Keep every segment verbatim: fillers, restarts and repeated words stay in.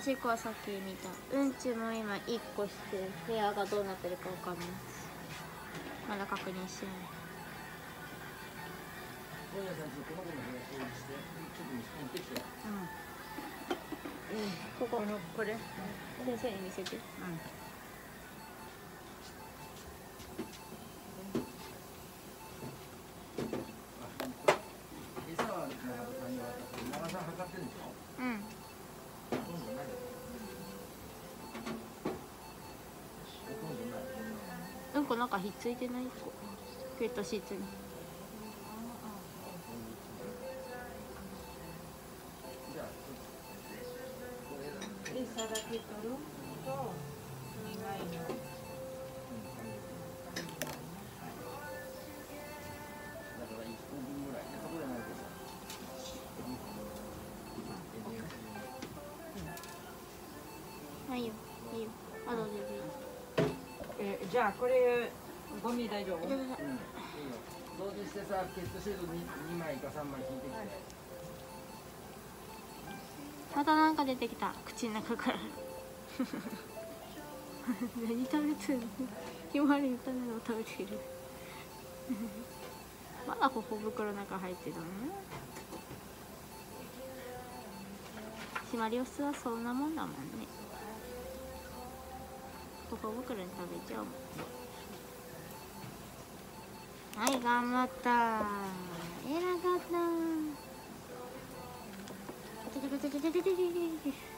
しっこはさっき見た。うんちも今いっこして部屋がどうなってるかわかんない。まだ確認してない。 本屋さんちこの子の部屋掃除してちょっと持ってきて。 うん、ここのこれ先生に見せて。うん。 餌は長田さんに渡って長田さん測ってるんでしょ。 うん。 ほとんどない。ほとんどない。 うんこなんかひっついてない子。ペットシーツに。 餌だけ取ると苦いの。 だからいっこぶんぐらい。そこじゃないですか。 はいよ、いいよ。あ、どうぞどうぞ。 え、じゃあこれゴミ大丈夫？ いただきうん、いいよ。掃除してさ、ペットシートににまいかさんまい引いてきて。 またなんか出てきた、口の中から。何食べてるの？ひまわりみたいなのを食べてる。まだここ袋の中入ってるのね。シマリオスはそんなもんだもんね。ここ袋に食べちゃうもん。はい、頑張った。偉かった。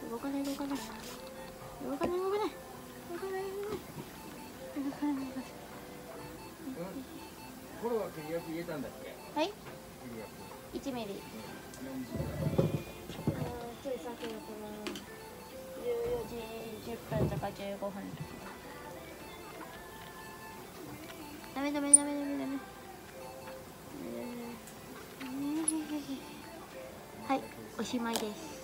動かない動かない。動かない動かない。動かない動かない。動かない動かない。 これは照り焼き入れたんだっけ？ はい。 照り焼き。 いちミリ。 よんじゅう。 ついさっきのこのじゅうよじじゅっぷんとかじゅうごふん。ダメダメダメダメダメ。はい、おしまいです。